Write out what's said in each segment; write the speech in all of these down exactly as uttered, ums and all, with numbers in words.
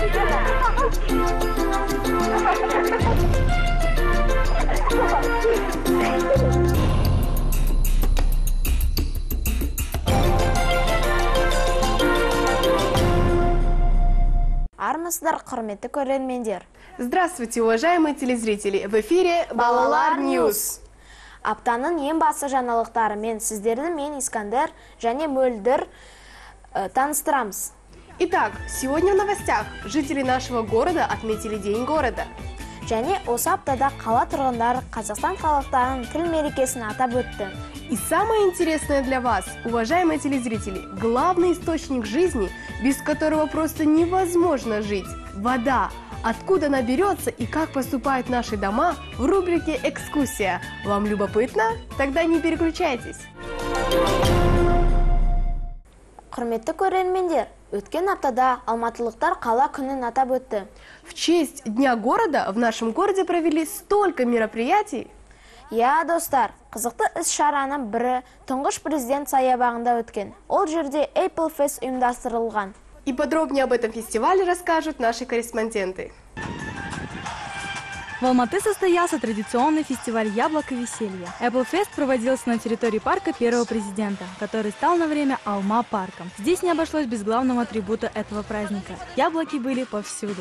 Армысыздар, құрметті көрермендер. Здравствуйте, уважаемые телезрители! В эфире Балалар Ньюс. Аптаның ең басы жаңалықтарымен сіздерді мен Искандер және Мөлдір э, таныстырамыз. Итак, сегодня в новостях жители нашего города отметили День города. Және осы аптада қала тұрғындары Қазақстан халықтарының тіл мерекесін атап өтті. И самое интересное для вас, уважаемые телезрители, главный источник жизни, без которого просто невозможно жить – вода. Откуда она берется и как поступают наши дома в рубрике «Экскурсия». Вам любопытно? Тогда не переключайтесь. Құрметті көрермендер, өткен аптада алматылықтар қала күнін атап өтті. В честь Дня города в нашем городе провели столько мероприятий. Я, достар, қызықты іс-шараның бірі тұңғыш президент саябағында өткен. Ол жерде Apple Fest ұйымдастырылған. И подробнее об этом фестивале расскажут наши корреспонденты. В Алматы состоялся традиционный фестиваль яблок и веселья. Apple Fest проводился на территории парка первого президента, который стал на время Алма-парком. Здесь не обошлось без главного атрибута этого праздника. Яблоки были повсюду.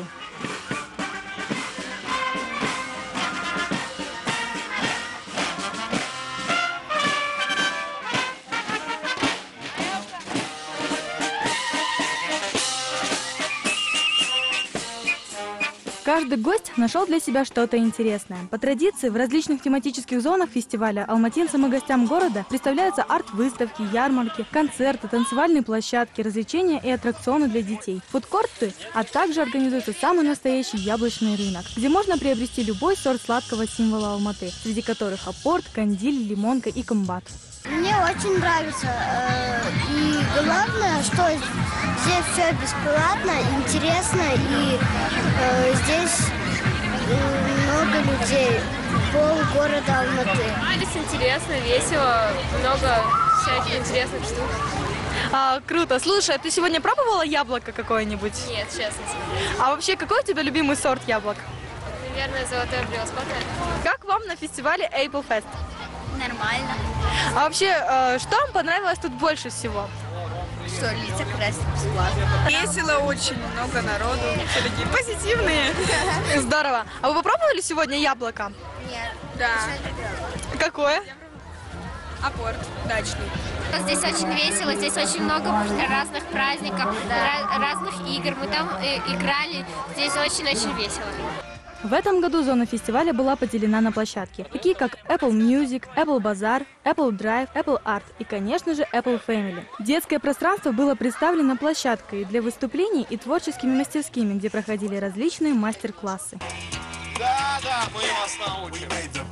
Каждый гость нашел для себя что-то интересное. По традиции, в различных тематических зонах фестиваля алматинцам и гостям города представляются арт-выставки, ярмарки, концерты, танцевальные площадки, развлечения и аттракционы для детей, фудкорты, а также организуется самый настоящий яблочный рынок, где можно приобрести любой сорт сладкого символа Алматы, среди которых апорт, кандиль, лимонка и комбат. Мне очень нравится. И главное, что здесь все бесплатно, интересно, и э, здесь много людей, пол города Алматы. Здесь интересно, весело, много всяких интересных штук. А, круто. Слушай, а ты сегодня пробовала яблоко какое-нибудь? Нет, честно. А вообще, какой у тебя любимый сорт яблок? Наверное, золотое превосходное. Как вам на фестивале Apple Fest? Нормально. А вообще, э, что вам понравилось тут больше всего? Что, лица красят бесплатно. Весело очень, много народу, все такие позитивные. Здорово. А вы попробовали сегодня яблоко? Нет. Да. Какое? Апорт дачный. Здесь очень весело, здесь очень много разных праздников, ra- разных игр. Мы там э, играли, здесь очень-очень весело. В этом году зона фестиваля была поделена на площадки, такие как Apple Music, Apple Bazaar, Apple Drive, Apple Art и, конечно же, Apple Family. Детское пространство было представлено площадкой для выступлений и творческими мастерскими, где проходили различные мастер-классы. Да, да, мы вас научим.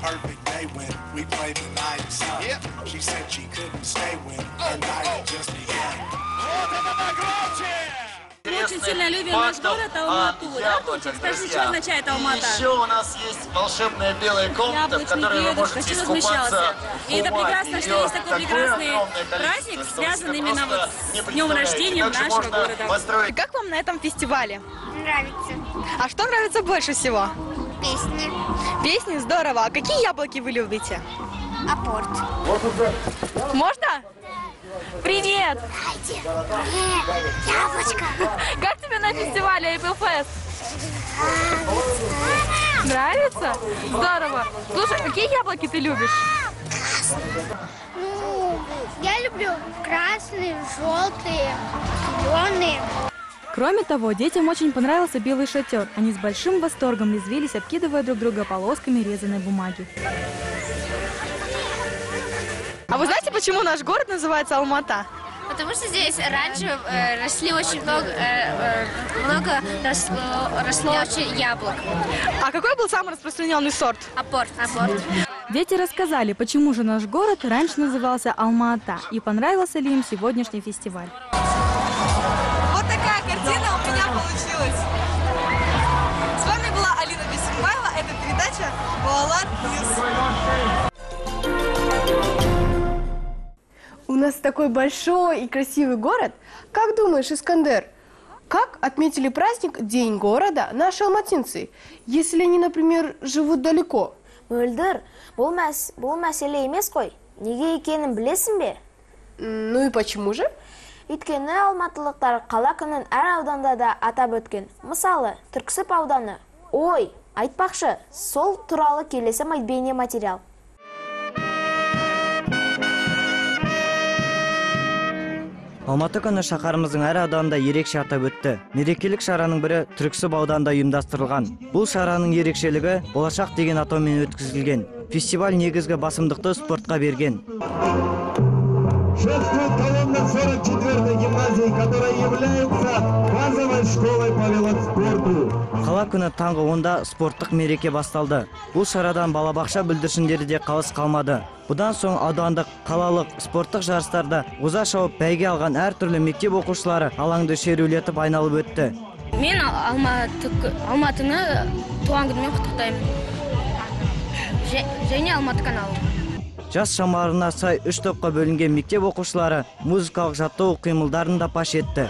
Вот это погромче! Мы очень сильно любим наш город Алмату. Да, Тучик, скажи, что означает Алмата? Еще у нас есть волшебная белая комната, в которой вы можете искупаться. И это прекрасно, что есть такой прекрасный праздник, связанный именно вот с днем рождения нашего города. И как вам на этом фестивале? Нравится. А что нравится больше всего? Песни. Песни? Здорово. А какие яблоки вы любите? Апорт. Можно? Привет! Яблочко. Как тебе на фестивале Apple Fest? Нравится? Здорово. Слушай, какие яблоки ты любишь? Ну, я люблю красные, желтые, зеленые. Кроме того, детям очень понравился белый шатер. Они с большим восторгом резвились, обкидывая друг друга полосками резаной бумаги. А вы знаете, почему наш город называется Алмата? Потому что здесь раньше э, росли очень много, э, э, много росло, росло очень яблок. А какой был самый распространенный сорт? Апорт. Апорт. Дети рассказали, почему же наш город раньше назывался Алма-Ата и понравился ли им сегодняшний фестиваль. Вот такая картина у меня получилась. С вами была Алина Бесимбаева. Это передача Балалар Ньюс. У нас такой большой и красивый город. Как думаешь, Искандер, Как отметили праздник День города наши алматинцы, если они, например, живут далеко? Мөлдір, бұл мәс, бұл мәселе емес қой. Неге екенін білесің бе? Ну и почему же? Өйткені алматылықтар қала күнін әр ауданда да атап өткен. Мысалы, Түрксіб ауданы. Ой, айтпақшы, сол туралы келесі бейне материал. Алматы күні шаһарымыздың әр ауданында ерекше атап өтті. Мерекелік шараның бірі Түрксіб ауданында ұйымдастырылған. Бұл шараның ерекшелігі болашақ деген атаумен өткізілген. Фестиваль негізгі басымдықты спортқа берген. Шествует колонна сорок четвёртой гимназии, которая является базовой школой по велоспорту. Қала күні таңғы онда спорттық мереке басталды. Бұл шарадан балабақша бүлдіршіндері де қалыс қалмады. Бұдан соң аудандық, қалалық спорттық жарыстарда оза шауып бәйге алған әртүрлі мектеп оқушылары алаңды шерулетіп айналып өтті. Мен Алматыны туған күнімен құттықтаймын. Және Алматы каналы. Жас шамаларына сай үш топқа бөлінген мектеп оқушылары музыкалық жаттығу қимылдарын да паш етті.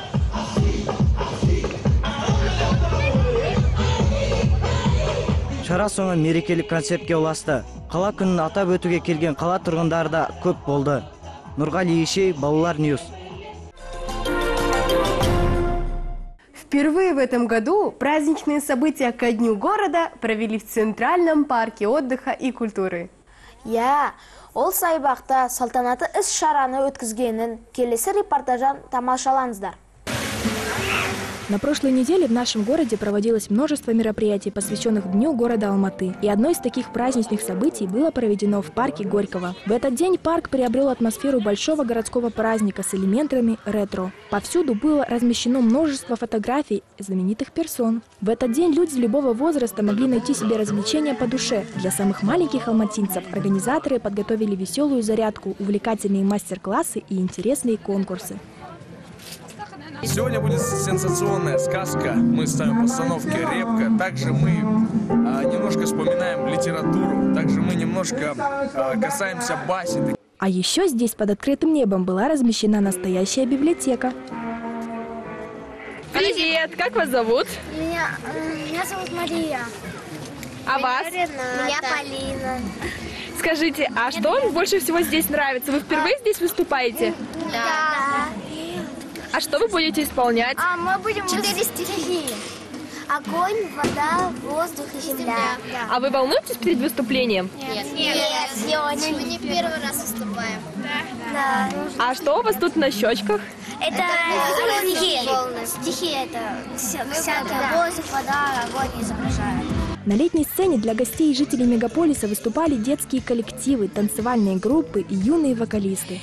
Шара соңы мерекелік концертке ұласты. Қала күнін атап өтуге келген қала тұрғындары да көп болды. Нұрғали Ешей, Балалар Ньюс. Впервые в этом году праздничные события ко Дню города провели в Центральном парке отдыха и культуры. Я, ол сайбақта салтанаты іс шараны өткізгенін келесі репортажан тамашалаңыздар. На прошлой неделе в нашем городе проводилось множество мероприятий, посвященных Дню города Алматы. И одно из таких праздничных событий было проведено в парке Горького. В этот день парк приобрел атмосферу большого городского праздника с элементами ретро. Повсюду было размещено множество фотографий знаменитых персон. В этот день люди любого возраста могли найти себе развлечения по душе. Для самых маленьких алматинцев организаторы подготовили веселую зарядку, увлекательные мастер-классы и интересные конкурсы. Сегодня будет сенсационная сказка. Мы ставим постановки «Репка». Также мы а, немножко вспоминаем литературу. Также мы немножко а, касаемся басен. А еще здесь под открытым небом была размещена настоящая библиотека. Привет! Как вас зовут? Меня, меня зовут Мария. А вас? Меня Полина. Скажите, а что вам больше всего здесь нравится? Вы впервые здесь выступаете? Да. А что вы будете исполнять? А мы будем четыре стихии. Огонь, вода, воздух и земля. А вы волнуетесь перед выступлением? Нет, нет, не очень. Мы не первый раз выступаем. Да. А что у вас тут на щечках? Это стихи. Стихи это всякие. Воздух, вода, огонь изображают. На летней сцене для гостей и жителей мегаполиса выступали детские коллективы, танцевальные группы и юные вокалисты.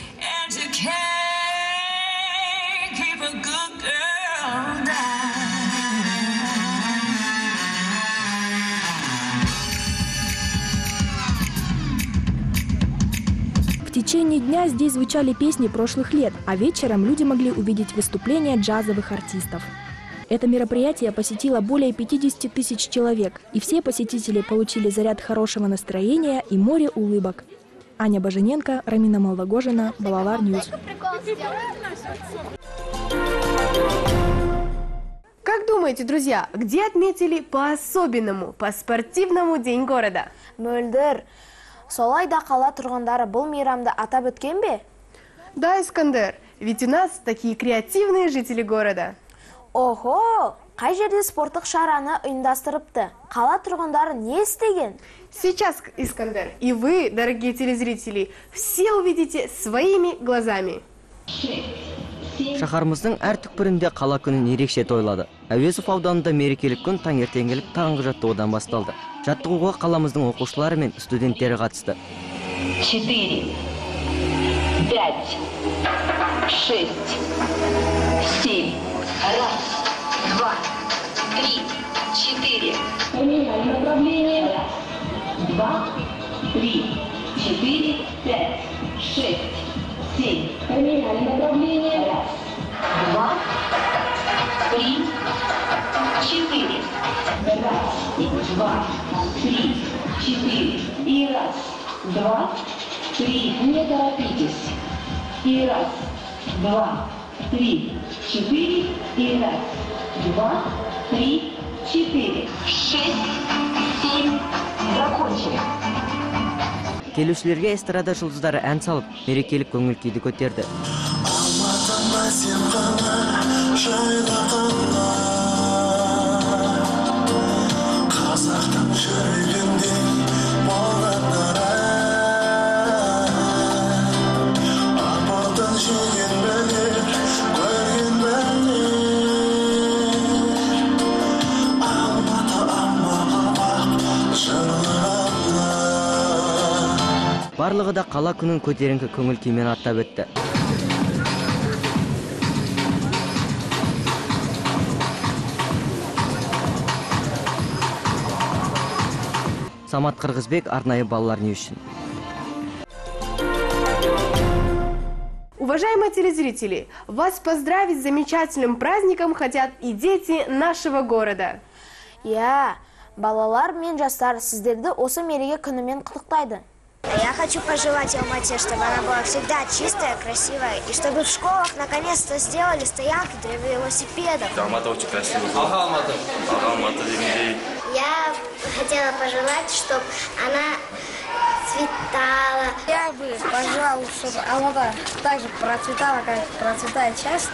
В течение дня здесь звучали песни прошлых лет, а вечером люди могли увидеть выступления джазовых артистов. Это мероприятие посетило более пятидесяти тысяч человек, и все посетители получили заряд хорошего настроения и море улыбок. Аня Божененко, Рамина Молдогожина, Балалар Ньюс. Как думаете, друзья, где отметили по-особенному, по-спортивному День города? Мөлдір, солай да қала тұрғындары бұл мейрамды атап өткен бе? Да, Искандер, ведь у нас такие креативные жители города. Ого, қай жерде спорттық шараны ұйымдастырыпты? Қала тұрғындары не істеген? Сейчас, Искандер, и вы, дорогие телезрители, все увидите своими глазами. Шаһарымыздың әр түкпірінде қала күнін ерекше тойлады. Әуезов ауданында мерекелік күн таңертеңгілік таңғы жаттығудан басталды. Жаттығуға қаламыздың оқушылары мен студенттері қатысты. четыре, пять, шесть, семь. Раз, два, три, четыре. Поменяли направление. Раз, два, три, четыре, пять, шесть, семь. Поменяли направление. Раз, два, три, четыре. Раз, два, три, четыре. И раз, два, три. Не торопитесь. И раз, два, три, четыре. И раз, два, три, четыре, шесть, семь. Закончили. Келушілерге эстрада жұлдыздары ән салып, мерекелік көңіл күйді көтерді. Барлығы да қала күнін көтеріңкі көңіл күймен аттап өтті. Самат Қырғызбек, арнайы балалар не үшін. Уважаемые телезрители, вас поздравить с замечательным праздником хотят и дети нашего города. Я, балалар мен жастар, сіздерді осы мереке күнімен құттықтайды. Я хочу пожелать Алмате, чтобы она была всегда чистая, красивая, и чтобы в школах наконец-то сделали стоянки для велосипедов. Алмата очень красивая. Ага, Алмата. Ага, Алмата. Я хотела пожелать, чтобы она цветала. Я бы пожелал, чтобы Алмата так же процветала, как процветает сейчас.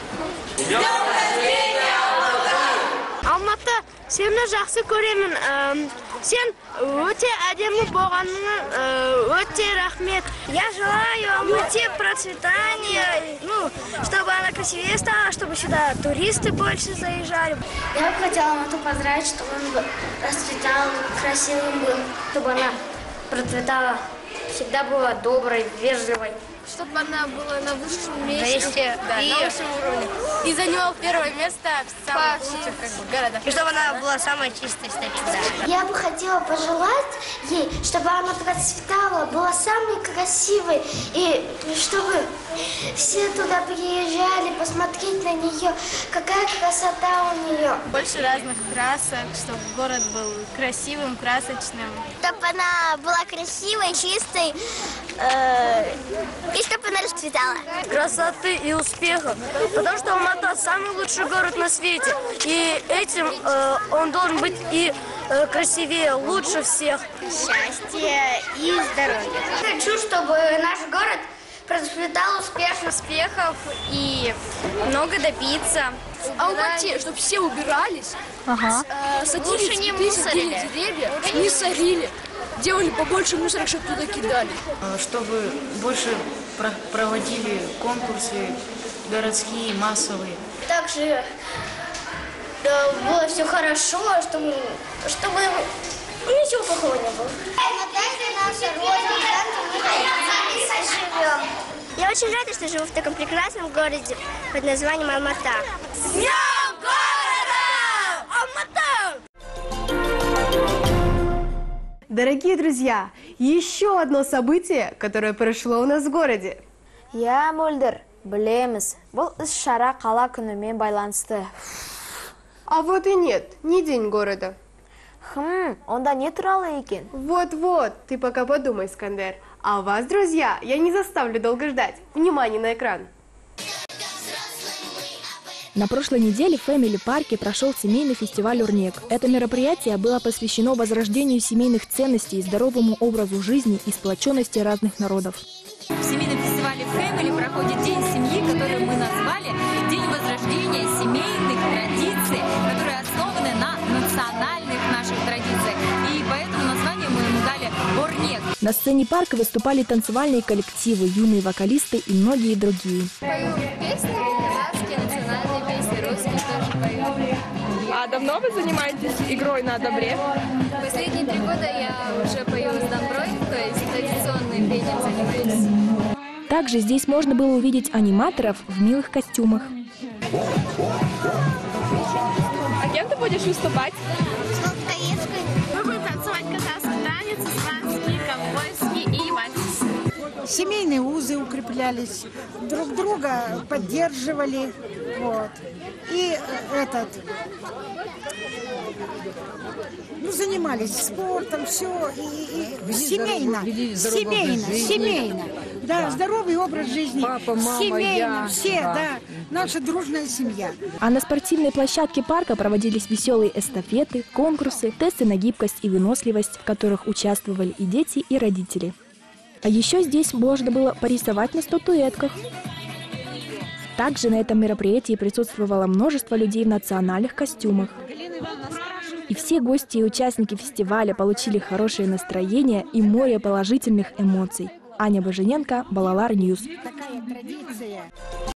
Алматы, сені жақсы көремін. Сен өте әдемі болғаныңа өте рахмет. Я желаю Алмате процветания, ну, чтобы она красивее стала, чтобы сюда туристы больше заезжали. Я бы хотела Алмату поздравить, чтобы он расцветал, красивым был, чтобы она процветала, всегда была доброй, вежливой. Чтобы она была на высшем месте, месте да, и, на высшем уровне. И занимала первое место в самых лучших как бы, городах. И чтобы она была самой чистой столицей. Я бы хотела пожелать ей, чтобы она процветала, была самой красивой, и чтобы все туда приезжали посмотреть на нее, какая красота у нее. Больше разных красок, чтобы город был красивым, красочным. Чтобы она была красивой, чистой, э и чтобы она расцветала. Красоты и успехов. Потому что Алмата самый лучший город на свете. И этим э, он должен быть и э, красивее, лучше всех. Счастья и здоровья. Хочу, чтобы наш город процветал успешно. Успехов и много добиться. А Алмате, чтобы все убирались, ага. э, садили цветы, деревья, не сорили. Делали побольше мусора, чтобы туда кидали. Чтобы больше проводили конкурсы городские, массовые. Также да, было все хорошо, чтобы, чтобы ничего плохого не было. наша родина, мы живем. Я очень рада, что живу в таком прекрасном городе под названием Алмата. С днем города! Алмата! Дорогие друзья, еще одно событие, которое прошло у нас в городе. Я Мөлдір, білеміз, бұл іс-шара қала күнімен байланысты. А вот и нет, не день города. Хм, онда не туралы екен? Вот-вот, ты пока подумай, Скандер. А вас, друзья, я не заставлю долго ждать. Внимание на экран. На прошлой неделе в Family парке прошел семейный фестиваль «Урнек». Это мероприятие было посвящено возрождению семейных ценностей, здоровому образу жизни и сплоченности разных народов. В семейном фестивале Family проходит День семьи, который мы назвали День возрождения семейных традиций, которые основаны на национальных наших традициях. И по этому названию мы ему дали «Урнек». На сцене парка выступали танцевальные коллективы, юные вокалисты и многие другие. Пою песни, казахские, национальные песни, русские тоже пою. А давно вы занимаетесь игрой на добре? Последние три года я уже пою с доброй, то есть традиционным пением занимаюсь. Также здесь можно было увидеть аниматоров в милых костюмах. А кем ты будешь выступать? Мы будем танцевать казахский танец, исландский, ковбойский и вальс. Семейные узы укреплялись, друг друга поддерживали, вот. И этот, ну, занимались спортом, все, и, и, и семейно, семейно, семейно, да, здоровый образ жизни, Папа, мама, семейно, я, все, да. да, наша дружная семья. А на спортивной площадке парка проводились веселые эстафеты, конкурсы, тесты на гибкость и выносливость, в которых участвовали и дети, и родители. А еще здесь можно было порисовать на статуэтках. Также на этом мероприятии присутствовало множество людей в национальных костюмах. И все гости и участники фестиваля получили хорошее настроение и море положительных эмоций. Аня Божененко, Балалар Ньюс.